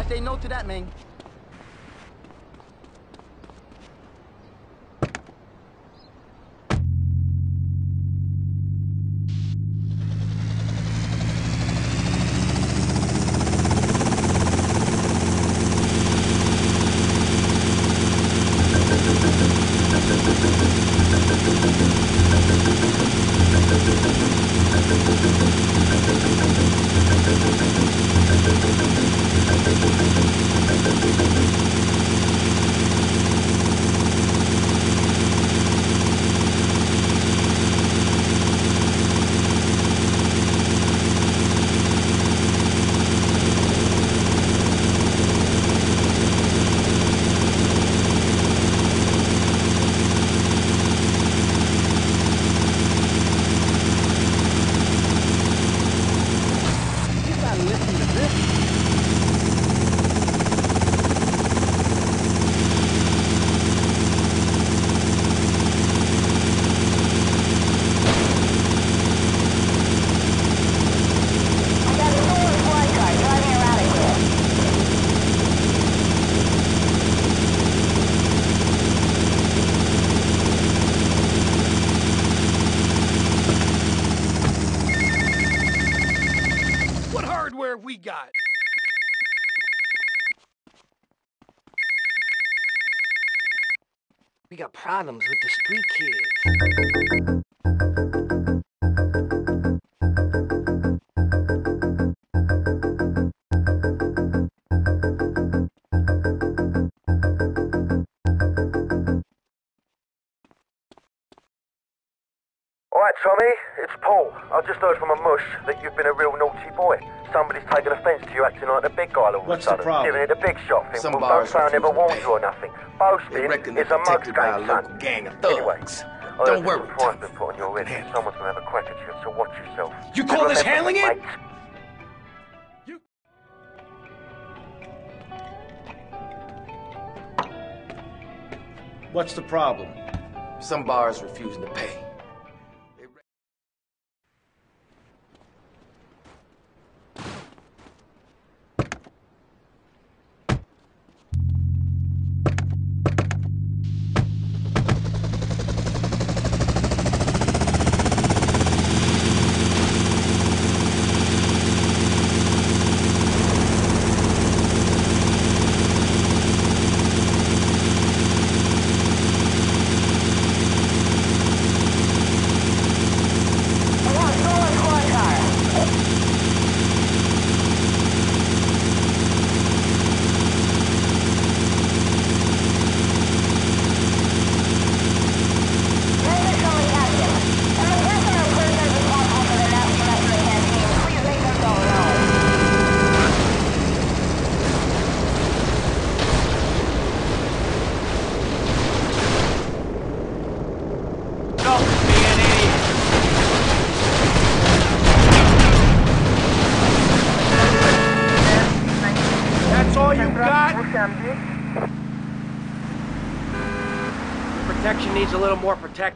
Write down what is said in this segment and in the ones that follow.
say no to that, man. We got. We got problems with the street kids. Alright, Tommy, it's Paul. I just heard from a mush that you've been a real naughty boy. Somebody's taken offence to you acting like the big guy all of a sudden. Giving it a big shot. Some Well, don't bars say I never refuse to warned pay. you or nothing. Boasting They is a mug's protected by a game, local son. gang of Anyway, thugs. I Don't heard worry, there's a price Tommy. been put on your head. Handle it. Someone's gonna have a crack at you, so watch yourself. You call this handling it? Mate. What's the problem? Some bars refusing to pay. Protection needs a little more protection.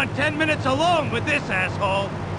want 10 minutes alone with this asshole.